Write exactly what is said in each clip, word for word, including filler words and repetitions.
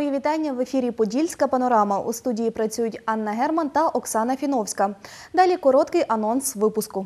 Мої вітання в ефірі «Подільська панорама». У студії працюють Анна Герман та Оксана Фіновська. Далі короткий анонс випуску.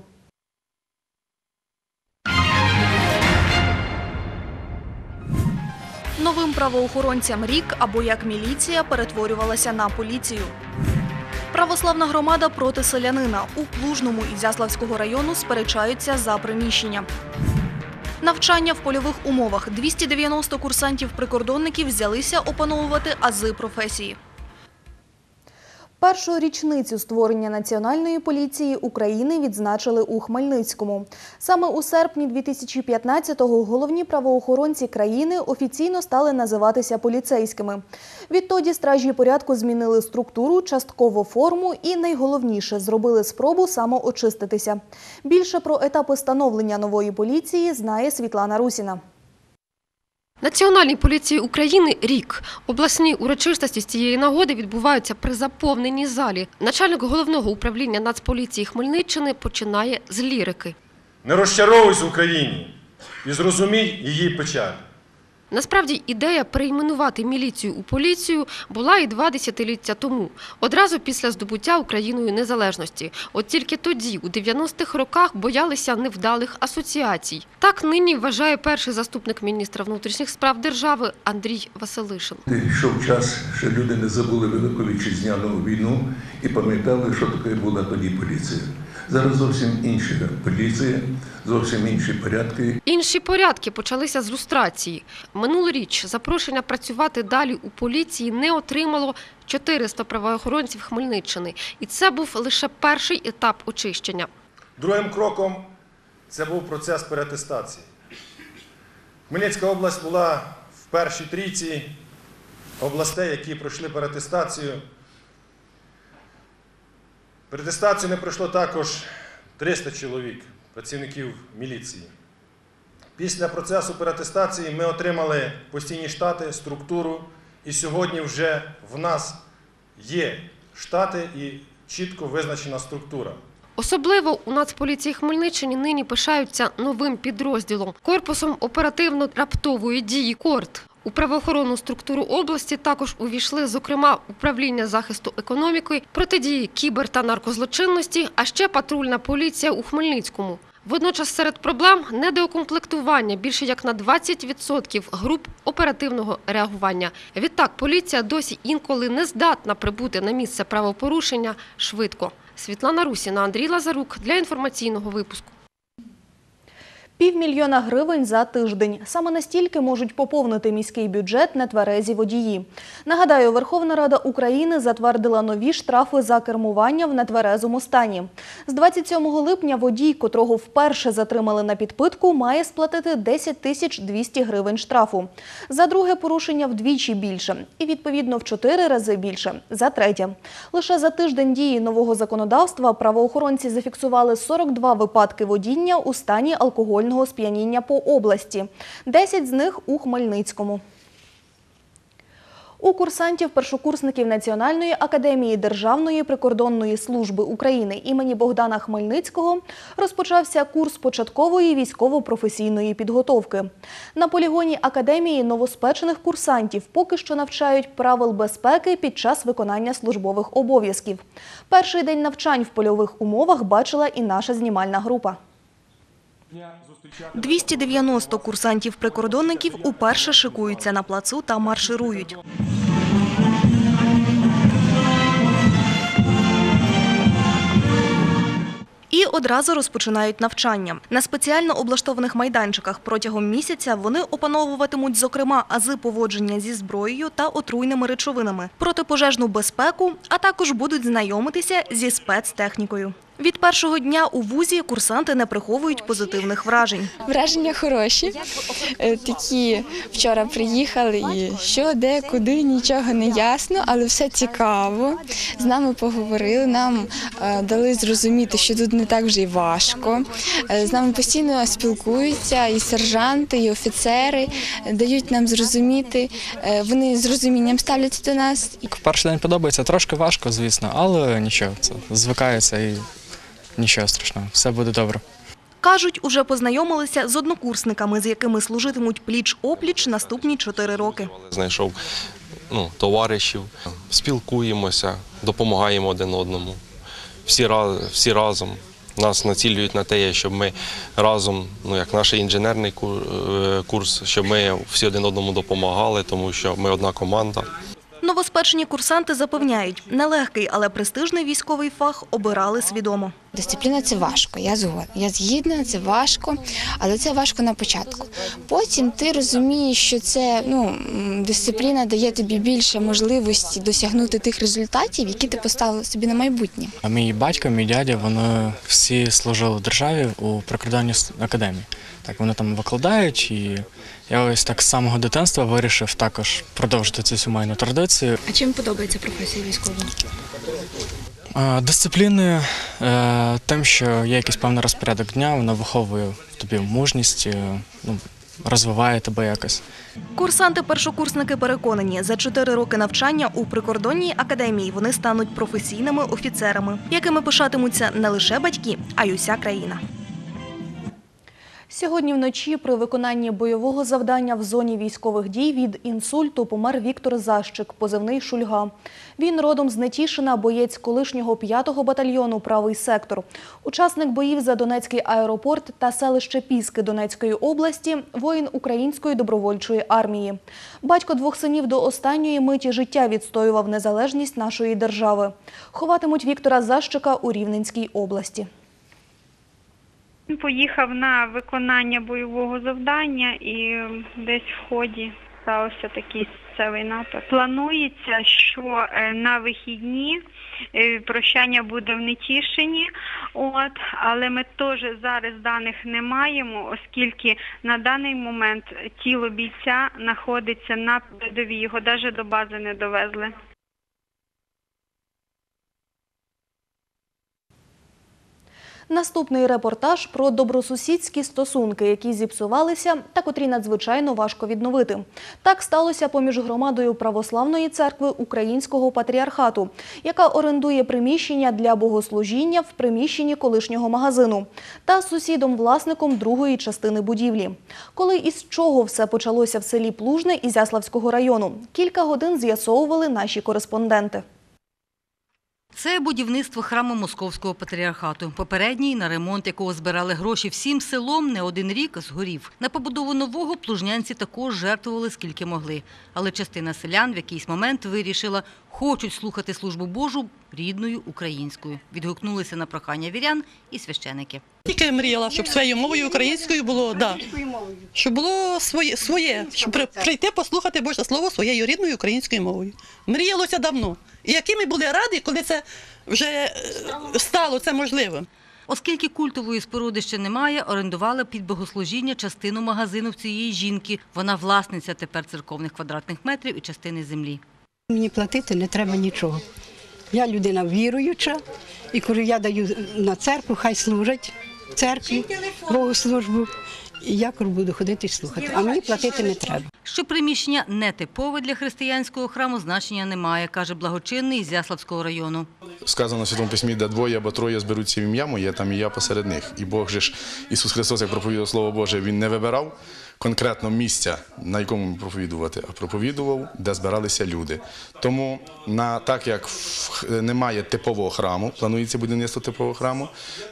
Новим правоохоронцям рік або як міліція перетворювалася на поліцію. Православна громада проти селянина. У Плужному Ізяславського району сперечаються за приміщення. Навчання в польових умовах. двісті дев'яносто курсантів-прикордонників взялися опановувати ази професії. Першу річницю створення Національної поліції України відзначили у Хмельницькому. Саме у серпні дві тисячі п'ятнадцятого головні правоохоронці країни офіційно стали називатися поліцейськими. Відтоді стражі порядку змінили структуру, частково форму і, найголовніше, зробили спробу самоочиститися. Більше про етапи становлення нової поліції знає Світлана Русіна. Національній поліції України рік. Обласні урочистості з цієї нагоди відбуваються при заповненій залі. Начальник головного управління Нацполіції Хмельниччини починає з лірики. Не розчаровуйся в Україні і зрозумій її печаль. Насправді, ідея перейменувати міліцію у поліцію була і два десятиліття тому, одразу після здобуття Україною незалежності. От тільки тоді, у дев'яностих роках, боялися невдалих асоціацій. Так нині вважає перший заступник міністра внутрішніх справ держави Андрій Василишин. Йшов час, що люди не забули Велику Вітчизняну війну і пам'ятали, що таке була тоді поліція. Зараз зовсім інша поліція, зовсім інші порядки. Інші порядки почалися з люстрації. Минулоріч запрошення працювати далі у поліції не отримало чотириста правоохоронців Хмельниччини. І це був лише перший етап очищення. Другим кроком це був процес переатестації. Хмельницька область була в першій трійці областей, які пройшли переатестацію. Переатестацію не пройшло також триста чоловік, працівників міліції. Після процесу переатестації ми отримали постійні штати, структуру, і сьогодні вже в нас є штати і чітко визначена структура. Особливо у Нацполіції Хмельниччини нині пишаються новим підрозділом – корпусом оперативно-раптової дії «КОРТ». У правоохоронну структуру області також увійшли, зокрема, управління захисту економіки, протидії кібер- та наркозлочинності, а ще патрульна поліція у Хмельницькому. Водночас серед проблем – недоукомплектування більше як на двадцять відсотків груп оперативного реагування. Відтак, поліція досі інколи не здатна прибути на місце правопорушення швидко. Світлана Русіна, Андрій Лазарук для інформаційного випуску. Півмільйона гривень за тиждень. Саме настільки можуть поповнити міський бюджет нетверезі водії. Нагадаю, Верховна Рада України затвердила нові штрафи за кермування в нетверезому стані. З двадцять сьомого липня водій, котрого вперше затримали на підпитку, має сплатити десять тисяч двісті гривень штрафу. За друге порушення вдвічі більше. І, відповідно, в чотири рази більше. За третє. Лише за тиждень дії нового законодавства правоохоронці зафіксували сорок два випадки водіння у стані алкогольного сп'яніння по області. десять з них у Хмельницькому. У курсантів-першокурсників Національної академії Державної прикордонної служби України імені Богдана Хмельницького розпочався курс початкової військово-професійної підготовки. На полігоні академії новоспечених курсантів поки що навчають правил безпеки під час виконання службових обов'язків. Перший день навчань в польових умовах бачила і наша знімальна група. двісті дев'яносто курсантів-прикордонників уперше шикуються на плацу та марширують. І одразу розпочинають навчання. На спеціально облаштованих майданчиках протягом місяця вони опановуватимуть, зокрема, ази поводження зі зброєю та отруйними речовинами, протипожежну безпеку, а також будуть знайомитися зі спецтехнікою. Від першого дня у вузі курсанти не приховують позитивних вражень. Враження хороші. Такі вчора приїхали і що, де, куди, нічого не ясно, але все цікаво. З нами поговорили, нам дали зрозуміти, що тут не так вже й важко. З нами постійно спілкуються і сержанти, і офіцери, дають нам зрозуміти, вони з розумінням ставляться до нас. В перший день подобається, трошки важко, звісно, але нічого, це звикається і нічого страшного, все буде добре. Кажуть, уже познайомилися з однокурсниками, з якими служитимуть пліч-опліч наступні чотири роки. Знайшов ну, товаришів, спілкуємося, допомагаємо один одному. Всі, раз, всі разом нас націлюють на те, щоб ми разом, ну, як наш інженерний курс, щоб ми всі один одному допомагали, тому що ми одна команда. Новоспечені курсанти запевняють, нелегкий, але престижний військовий фах обирали свідомо. Дисципліна – це важко, я згодна. Я згідна, це важко, але це важко на початку. Потім ти розумієш, що це, ну, дисципліна дає тобі більше можливості досягнути тих результатів, які ти поставив собі на майбутнє. А мій батько, мій дядя, вони всі служили в державі у прикордонній академії. Так, вони там викладають, і я ось так з самого дитинства вирішив також продовжити цю сімейну традицію. А чим подобається професія військова? Дисципліною, тим, що є якийсь певний розпорядок дня, вона виховує в тобі мужність, ну, розвиває тебе якось. Курсанти-першокурсники переконані, за чотири роки навчання у прикордонній академії вони стануть професійними офіцерами, якими пишатимуться не лише батьки, а й уся країна. Сьогодні вночі при виконанні бойового завдання в зоні військових дій від інсульту помер Віктор Защик, позивний «Шульга». Він родом з Нетішина, боєць колишнього п'ятого батальйону «Правий сектор». Учасник боїв за Донецький аеропорт та селище Піски Донецької області, воїн Української добровольчої армії. Батько двох синів до останньої миті життя відстоював незалежність нашої держави. Ховатимуть Віктора Защика у Рівненській області. Він поїхав на виконання бойового завдання і десь в ході стався такий серцевий напад. Планується, що на вихідні прощання буде в Нетішині, от, але ми теж зараз даних не маємо, оскільки на даний момент тіло бійця знаходиться на передовій, його навіть до бази не довезли. Наступний репортаж про добросусідські стосунки, які зіпсувалися та котрі надзвичайно важко відновити. Так сталося поміж громадою Православної церкви Українського патріархату, яка орендує приміщення для богослужіння в приміщенні колишнього магазину, та сусідом-власником другої частини будівлі. Коли і з чого все почалося в селі Плужне Ізяславського району, кілька годин з'ясовували наші кореспонденти. Це будівництво храму Московського патріархату. Попередній, на ремонт якого збирали гроші всім селом, не один рік згорів. На побудову нового плужнянці також жертвували скільки могли. Але частина селян в якийсь момент вирішила, хочуть слухати службу Божу рідною українською. Відгукнулися на прохання вірян і священики. Тільки мріяла, щоб своєю мовою українською було, да. Щоб було своє, своє, щоб прийти послухати Боже Слово своєю рідною українською мовою. Мріялося давно. І які ми були раді, коли це вже стало це можливим. Оскільки культової споруди ще немає, орендували під богослужіння частину магазину в цієї жінки. Вона власниця тепер церковних квадратних метрів і частини землі. Мені платити не треба нічого. Я людина віруюча, і коли я даю на церкву, хай служать в церкві, богослужбу, і я буду ходити і слухати. А мені платити не треба. Що приміщення не типове для християнського храму, значення немає, каже благочинний Ізяславського району. Сказано в Святому Письмі, де двоє або троє зберуться в ім'я моє, там і я посеред них. І Бог же ж, Ісус Христос, як проповідував Слово Боже, Він не вибирав конкретно місця, на якому проповідувати, а проповідував, де збиралися люди. Тому, на, так як немає типового храму, планується будівництво типового храму,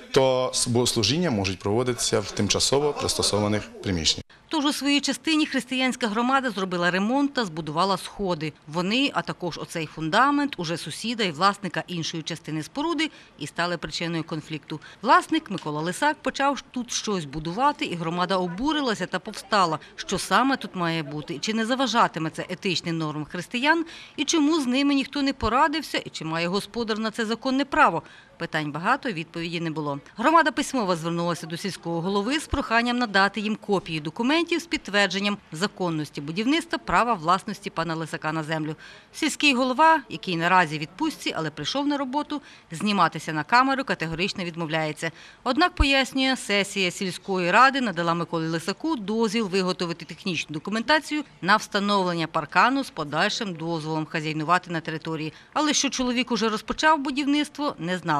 то богослужіння можуть проводитися в тимчасово пристосованих приміщеннях. Тож у своїй частині християнська громада зробила ремонт та збудувала сходи. Вони, а також оцей фундамент, уже сусіда і власника іншої частини споруди і стали причиною конфлікту. Власник Микола Лисак почав тут щось будувати, і громада обурилася та повстала. Що саме тут має бути? Чи не заважатиме це етичним нормам християн? І чому з ними ніхто не порадився? І чи має господар на це законне право? Питань багато, відповіді не було. Громада письмово звернулася до сільського голови з проханням надати їм копії документів з підтвердженням законності будівництва права власності пана Лисака на землю. Сільський голова, який наразі в відпустці, але прийшов на роботу, зніматися на камеру категорично відмовляється. Однак, пояснює, сесія сільської ради надала Миколі Лисаку дозвіл виготовити технічну документацію на встановлення паркану з подальшим дозволом хазяйнувати на території. Але що чоловік уже розпочав будівництво, не знали.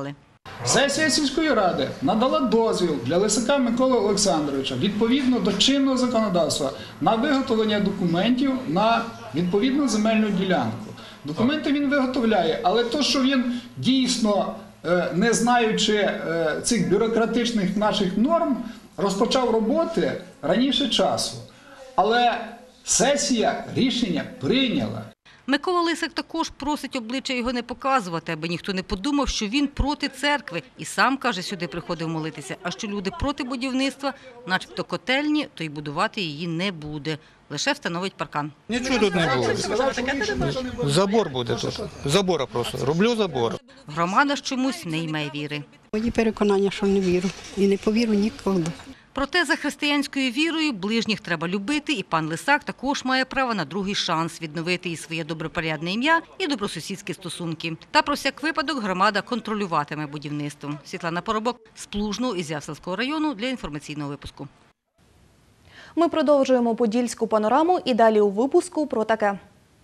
Сесія сільської ради надала дозвіл для Лисака Миколи Олександровича відповідно до чинного законодавства на виготовлення документів на відповідну земельну ділянку. Документи він виготовляє, але то, що він дійсно, не знаючи цих бюрократичних наших норм, розпочав роботи раніше часу. Але сесія рішення прийняла. Микола Лисак також просить обличчя його не показувати, аби ніхто не подумав, що він проти церкви. І сам, каже, сюди приходив молитися. А що люди проти будівництва, начебто котельні, то й будувати її не буде. Лише встановить паркан. Нічого тут не буде. Забор буде тут. Забора просто. Роблю забор. Громада ж чомусь не йме віри. Мої переконання, що не вірю. І не повірю ніколи. Проте за християнською вірою ближніх треба любити, і пан Лисак також має право на другий шанс відновити і своє добропорядне ім'я, і добросусідські стосунки. Та про всяк випадок громада контролюватиме будівництво. Світлана Поробок з Плужного Ізяславського району для інформаційного випуску. Ми продовжуємо подільську панораму і далі у випуску про таке.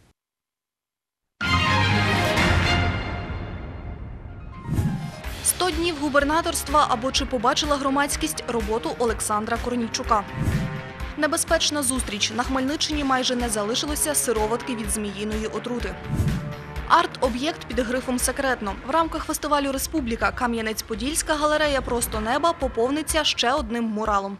сто днів губернаторства або чи побачила громадськість роботу Олександра Корнійчука. Небезпечна зустріч. На Хмельниччині майже не залишилося сироватки від зміїної отрути. Арт-об'єкт під грифом «Секретно». В рамках фестивалю «Республіка» Кам'янець-Подільська галерея «Просто неба» поповниться ще одним муралом.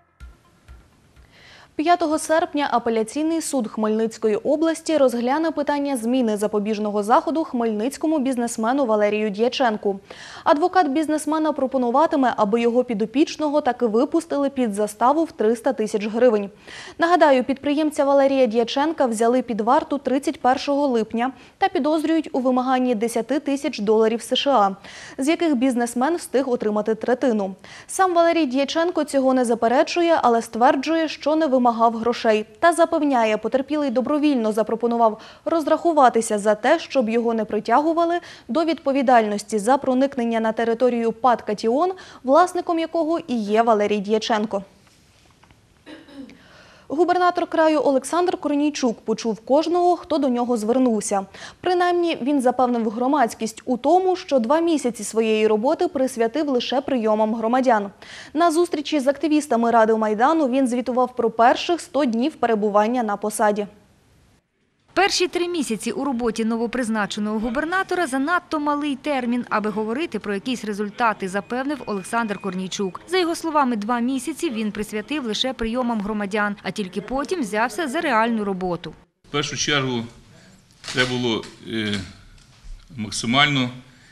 п'ятого серпня апеляційний суд Хмельницької області розгляне питання зміни запобіжного заходу хмельницькому бізнесмену Валерію Дяченку. Адвокат бізнесмена пропонуватиме, аби його підопічного таки випустили під заставу в триста тисяч гривень. Нагадаю, підприємця Валерія Дяченка взяли під варту тридцять першого липня та підозрюють у вимаганні десять тисяч доларів США, з яких бізнесмен встиг отримати третину. Сам Валерій Дяченко цього не заперечує, але стверджує, що не вимагає вимагав грошей та запевняє, потерпілий добровільно запропонував розрахуватися за те, щоб його не притягували до відповідальності за проникнення на територію ПАТ «Катіон», власником якого і є Валерій Дяченко. Губернатор краю Олександр Корнійчук почув кожного, хто до нього звернувся. Принаймні, він запевнив громадськість у тому, що два місяці своєї роботи присвятив лише прийомам громадян. На зустрічі з активістами Ради Майдану він звітував про перших сто днів перебування на посаді. Перші три місяці у роботі новопризначеного губернатора – занадто малий термін, аби говорити про якісь результати, запевнив Олександр Корнійчук. За його словами, два місяці він присвятив лише прийомам громадян, а тільки потім взявся за реальну роботу. В першу чергу треба було максимально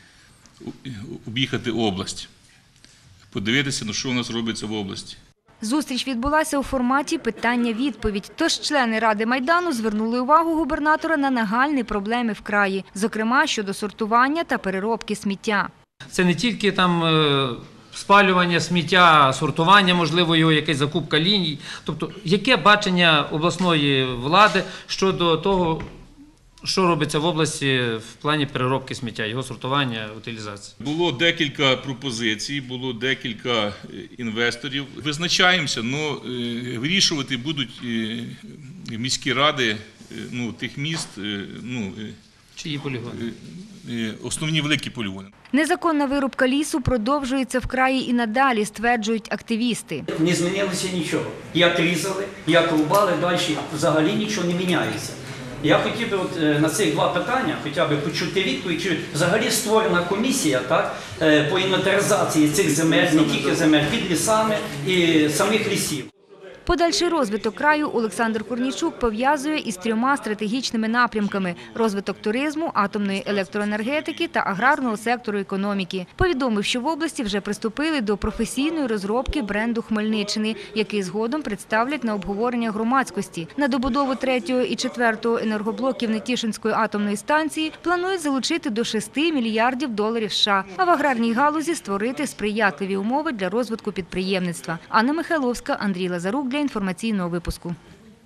об'їхати область, подивитися, що у нас робиться в області. Зустріч відбулася у форматі питання-відповідь. Тож члени Ради Майдану звернули увагу губернатора на нагальні проблеми в краї, зокрема щодо сортування та переробки сміття. Це не тільки там спалювання сміття, сортування, можливо, його якась закупка ліній. Тобто, яке бачення обласної влади щодо того, що робиться в області в плані переробки сміття, його сортування, утилізації? Було декілька пропозицій, було декілька інвесторів. Визначаємося, але вирішувати будуть міські ради ну, тих міст, ну, чиї полігони? Основні великі полігони. Незаконна вирубка лісу продовжується в краї і надалі, стверджують активісти. Не змінилося нічого. Як різали, як рубали, далі взагалі нічого не міняється. Я хотів би от, на цих два питання хоча б почути відповідь, чи взагалі створена комісія так, по інвентаризації цих земель, не тільки земель, під лісами і самих лісів. Подальший розвиток краю Олександр Корнійчук пов'язує із трьома стратегічними напрямками – розвиток туризму, атомної електроенергетики та аграрного сектору економіки. Повідомив, що в області вже приступили до професійної розробки бренду Хмельниччини, який згодом представлять на обговорення громадськості. На добудову третього і четвертого енергоблоків Нетішинської атомної станції планують залучити до шести мільярдів доларів США, а в аграрній галузі створити сприятливі умови для розвитку підприємництва. Анна Михайловська, Андрій Лазарук для інформаційного випуску.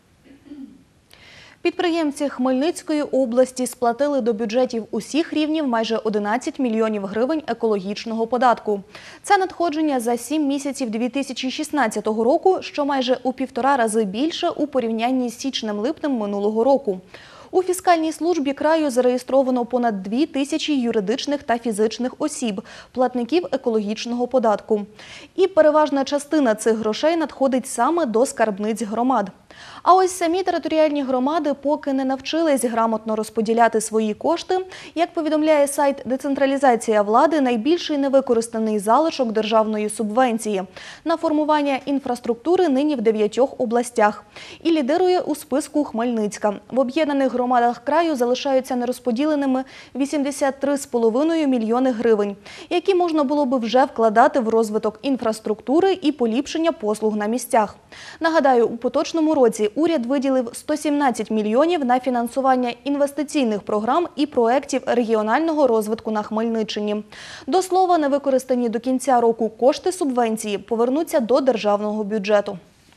Підприємці Хмельницької області сплатили до бюджетів усіх рівнів майже одинадцять мільйонів гривень екологічного податку. Це надходження за сім місяців дві тисячі шістнадцятого року, що майже у півтора рази більше у порівнянні з січнем-липнем минулого року. У фіскальній службі краю зареєстровано понад дві тисячі юридичних та фізичних осіб, платників екологічного податку. І переважна частина цих грошей надходить саме до скарбниць громад. А ось самі територіальні громади поки не навчились грамотно розподіляти свої кошти. Як повідомляє сайт «Децентралізація влади», найбільший невикористаний залишок державної субвенції на формування інфраструктури нині в дев'ятьох областях. І лідирує у списку Хмельницька. В об'єднаних громадах краю залишаються нерозподіленими вісімдесят три цілих п'ять десятих мільйони гривень, які можна було би вже вкладати в розвиток інфраструктури і поліпшення послуг на місцях. Нагадаю, у поточному році уряд виділив сто сімнадцять мільйонів на фінансування інвестиційних програм і проєктів регіонального розвитку на Хмельниччині. До слова, невикористані до кінця року кошти субвенції повернуться до державного бюджету.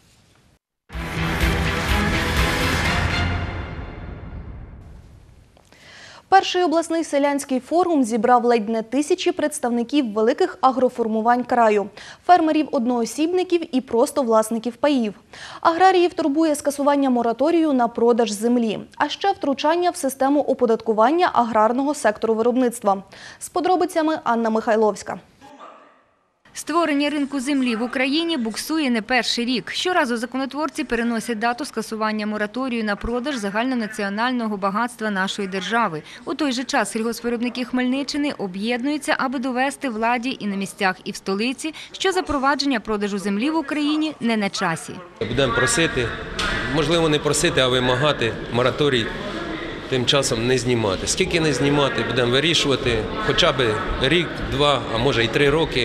Перший обласний селянський форум зібрав ледь не тисячі представників великих агроформувань краю, фермерів-одноосібників і просто власників паїв. Аграріїв турбує скасування мораторію на продаж землі, а ще втручання в систему оподаткування аграрного сектору виробництва. З подробицями Анна Михайловська. Створення ринку землі в Україні буксує не перший рік. Щоразу законотворці переносять дату скасування мораторію на продаж загальнонаціонального багатства нашої держави. У той же час сільгоспвиробники Хмельниччини об'єднуються, аби довести владі і на місцях, і в столиці, що запровадження продажу землі в Україні не на часі. Будемо просити, можливо не просити, а вимагати мораторій тим часом не знімати. Скільки не знімати, будемо вирішувати, хоча б рік, два, а може й три роки.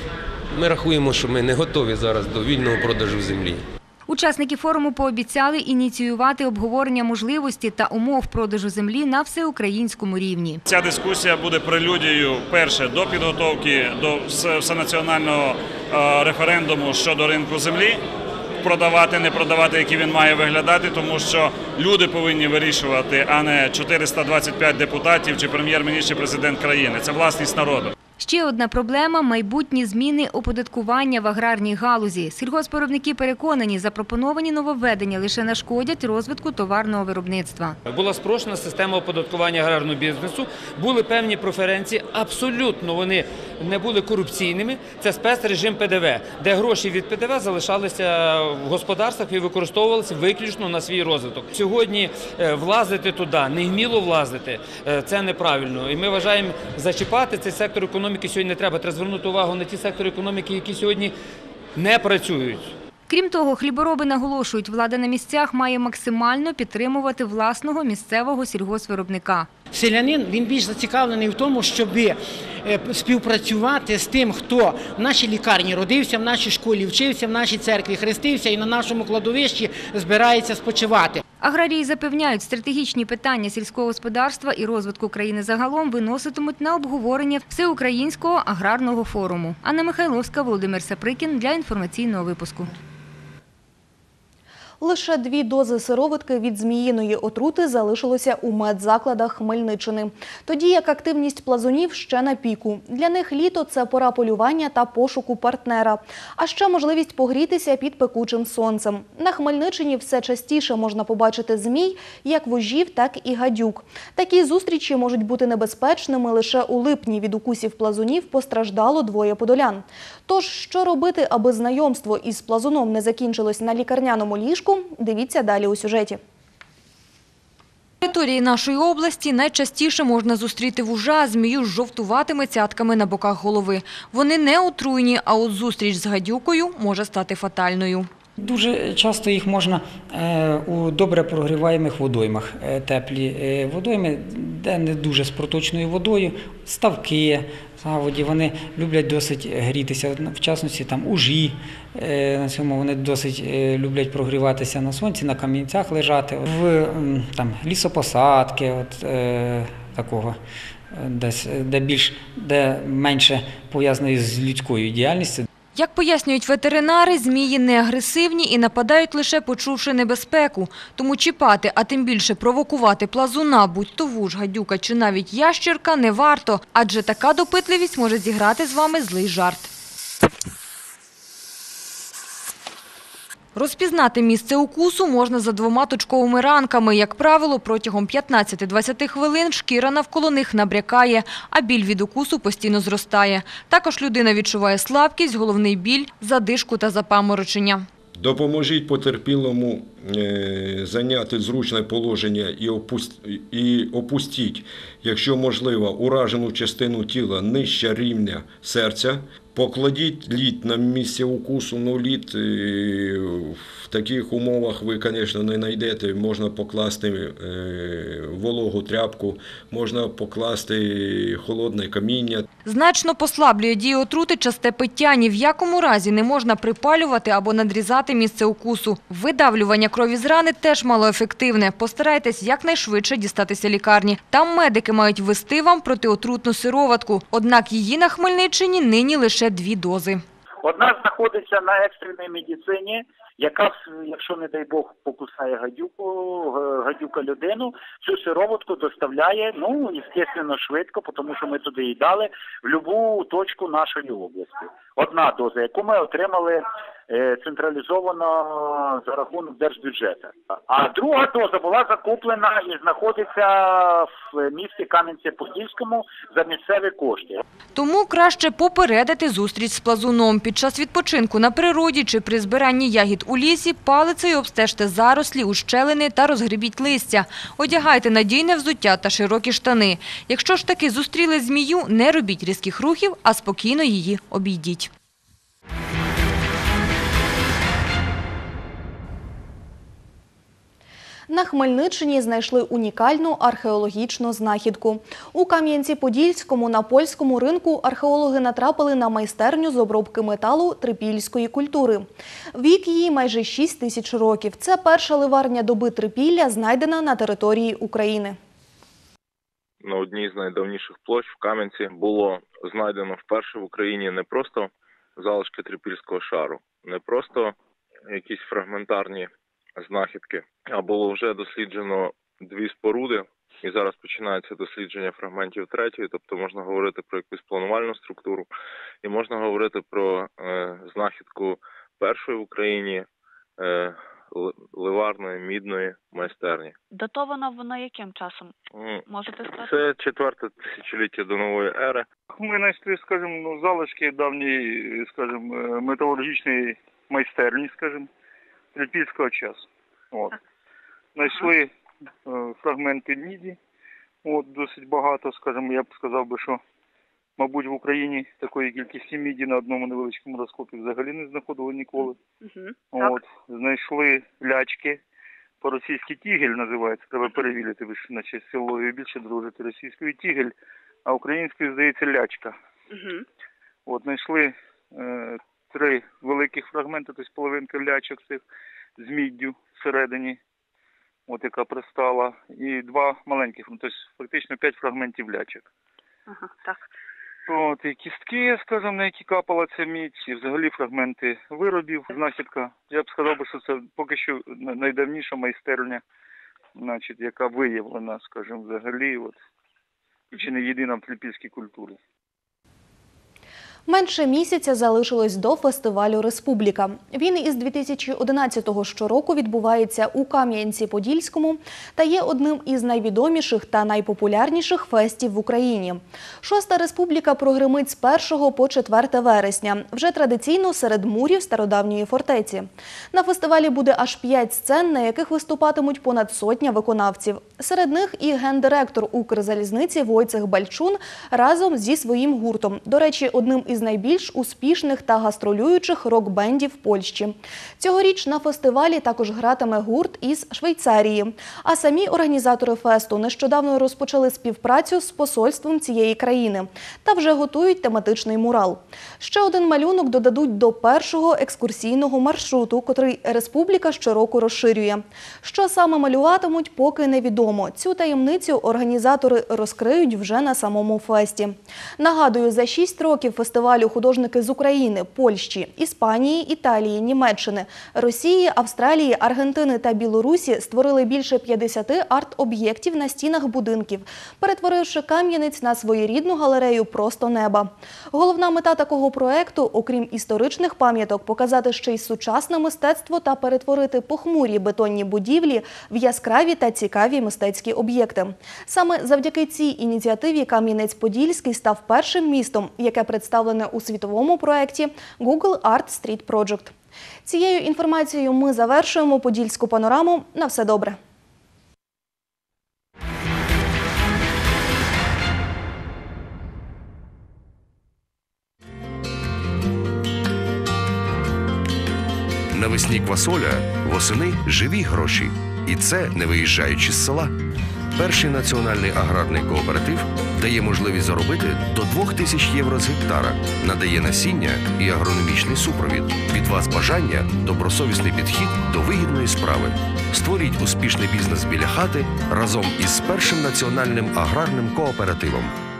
Ми рахуємо, що ми не готові зараз до вільного продажу землі. Учасники форуму пообіцяли ініціювати обговорення можливості та умов продажу землі на всеукраїнському рівні. Ця дискусія буде прелюдією, перше, до підготовки до всенаціонального референдуму щодо ринку землі. Продавати, не продавати, який він має виглядати, тому що люди повинні вирішувати, а не чотириста двадцять п'ять депутатів чи прем'єр-міністр, чи президент країни. Це власність народу. Ще одна проблема – майбутні зміни оподаткування в аграрній галузі. Сільгоспвиробники переконані, запропоновані нововведення лише нашкодять розвитку товарного виробництва. Була спрощена система оподаткування аграрного бізнесу, були певні преференції, абсолютно вони не були корупційними. Це спецрежим Пе Де Ве, де гроші від Пе Де Ве залишалися в господарствах і використовувалися виключно на свій розвиток. Сьогодні влазити туди, невміло влазити – це неправильно. І ми вважаємо, зачіпати цей сектор економіки сьогодні не треба. Треба звернути увагу на ті сектори економіки, які сьогодні не працюють. Крім того, хлібороби наголошують, влада на місцях має максимально підтримувати власного місцевого сільгоспвиробника. Селянин, він більш зацікавлений в тому, щоб співпрацювати з тим, хто в нашій лікарні родився, в нашій школі вчився, в нашій церкві хрестився і на нашому кладовищі збирається спочивати. Аграрії запевняють, стратегічні питання сільського господарства і розвитку країни загалом виноситимуть на обговорення Всеукраїнського аграрного форуму. Анна Михайловська, Володимир Саприкін для інформаційного випуску. Лише дві дози сироватки від зміїної отрути залишилося у медзакладах Хмельниччини. Тоді як активність плазунів ще на піку. Для них літо – це пора полювання та пошуку партнера. А ще можливість погрітися під пекучим сонцем. На Хмельниччині все частіше можна побачити змій, як вужів, так і гадюк. Такі зустрічі можуть бути небезпечними. Лише у липні від укусів плазунів постраждало двоє подолян. Тож, що робити, аби знайомство із плазуном не закінчилось на лікарняному ліжку? Дивіться далі у сюжеті. На території нашої області найчастіше можна зустріти вужа, змію з жовтуватими цятками на боках голови. Вони не отруйні, а от зустріч з гадюкою може стати фатальною. Дуже часто їх можна у добре прогріваємих водоймах, теплі водойми, де не дуже з проточною водою, ставки, заводі, вони люблять досить грітися, в частності там ужі, на цьому вони досить люблять прогріватися на сонці, на камінцях лежати, в там, лісопосадки, от, е, такого, десь, де, більш, де менше пов'язаної з людською діяльністю. Як пояснюють ветеринари, змії не агресивні і нападають лише почувши небезпеку. Тому чіпати, а тим більше провокувати плазуна, будь-то вуж, гадюка чи навіть ящерка, не варто. Адже така допитливість може зіграти з вами злий жарт. Розпізнати місце укусу можна за двома точковими ранками. Як правило, протягом п'ятнадцяти-двадцяти хвилин шкіра навколо них набрякає, а біль від укусу постійно зростає. Також людина відчуває слабкість, головний біль, задишку та запаморочення. Допоможіть потерпілому зайняти зручне положення і опустіть, якщо можливо, уражену частину тіла нижче рівня серця. Покладіть лід на місце укусу, ну лід в таких умовах ви, звісно, не знайдете. Можна покласти вологу тряпку, можна покласти холодне каміння. Значно послаблює дію отрути часте пиття. Ні в якому разі не можна припалювати або надрізати місце укусу. Видавлювання крові з рани теж малоефективне. Постарайтесь якнайшвидше дістатися лікарні. Там медики мають ввести вам протиотрутну сироватку. Однак її на Хмельниччині нині лише дві дози. Одна знаходиться на екстреній медицині, яка, якщо, не дай Бог, покусає гадюку, гадюка людину, цю сироватку доставляє, ну, звісно, швидко, тому що ми туди її дали, в будь-яку точку нашої області. Одна доза, яку ми отримали централізовано за рахунок держбюджету. А друга доза була закуплена і знаходиться в місті Кам'янці-Подільському за місцеві кошти. Тому краще попередити зустріч з плазуном. Під час відпочинку на природі чи при збиранні ягід у лісі палицею обстежте зарослі, ущелини та розгребіть листя. Одягайте надійне взуття та широкі штани. Якщо ж таки зустріли змію, не робіть різких рухів, а спокійно її обійдіть. На Хмельниччині знайшли унікальну археологічну знахідку. У Кам'янці-Подільському на польському ринку археологи натрапили на майстерню з обробки металу трипільської культури. Вік її майже шість тисяч років. Це перша ливарня доби трипілля, знайдена на території України. На одній з найдавніших площ в Кам'янці було знайдено вперше в Україні не просто залишки трипільського шару, не просто якісь фрагментарні знахідки, а було вже досліджено дві споруди, і зараз починається дослідження фрагментів третьої, тобто можна говорити про якусь планувальну структуру, і можна говорити про е, знахідку першої в Україні е, ливарної, мідної майстерні. Датована вона яким часом? Можете сказати? Це четверте тисячоліття до нової ери. Ми знайшли, скажімо, ну, залишки давньої, скажімо, металургічної майстерні, скажімо, трипільського часу. От. Знайшли ага. е, фрагменти міді, от, досить багато, скажімо, я б сказав би, що, мабуть, в Україні такої кількості міді на одному невеличкому розкопі взагалі не знаходили ніколи. Угу. От. Знайшли лячки, по-російськи тігель називається, треба перевірити, ви ж наче силові більше дружите, російською тігель, а українською, здається, лячка. Угу. От, знайшли е, три великих фрагменти, тобто половинка лячок цих, з міддю всередині, от яка пристала, і два маленьких, тобто фактично п'ять фрагментів лячок. Ага, так. От, і кістки, скажімо, на які капала ця мідь, і взагалі фрагменти виробів, знахідка. Я б сказав, що це поки що найдавніша майстерня, значить, яка виявлена, скажімо, взагалі, от, чи не єдина в трипільській культурі. Менше місяця залишилось до фестивалю «Республіка». Він із дві тисячі одинадцятого щороку відбувається у Кам'янці-Подільському та є одним із найвідоміших та найпопулярніших фестів в Україні. Шоста «Республіка» прогримить з першого по четверте вересня, вже традиційно серед мурів стародавньої фортеці. На фестивалі буде аж п'ять сцен, на яких виступатимуть понад сотня виконавців. Серед них і гендиректор Укрзалізниці Войцех Бальчун разом зі своїм гуртом. До речі, одним із найбільш успішних та гастролюючих рок-бендів Польщі. Цьогоріч на фестивалі також гратиме гурт із Швейцарії. А самі організатори фесту нещодавно розпочали співпрацю з посольством цієї країни та вже готують тематичний мурал. Ще один малюнок додадуть до першого екскурсійного маршруту, котрий «Республіка» щороку розширює. Що саме малюватимуть, поки невідомо. Цю таємницю організатори розкриють вже на самому фесті. Нагадую, за шість років фестивалю фестивалю художники з України, Польщі, Іспанії, Італії, Німеччини, Росії, Австралії, Аргентини та Білорусі створили більше п'ятдесят арт-об'єктів на стінах будинків, перетворивши Кам'янець на своєрідну галерею просто неба. Головна мета такого проекту, окрім історичних пам'яток, показати ще й сучасне мистецтво та перетворити похмурі бетонні будівлі в яскраві та цікаві мистецькі об'єкти. Саме завдяки цій ініціативі Кам'янець-Подільський став першим містом, яке представлене у світовому проєкті Google Art Street Project. Цією інформацією ми завершуємо Подільську панораму. На все добре. Навесні квасоля, восени живі гроші. І це не виїжджаючи з села. Перший національний аграрний кооператив дає можливість заробити до двох тисяч євро з гектара, надає насіння і агрономічний супровід. Від вас бажання – добросовісний підхід до вигідної справи. Створіть успішний бізнес біля хати разом із першим національним аграрним кооперативом.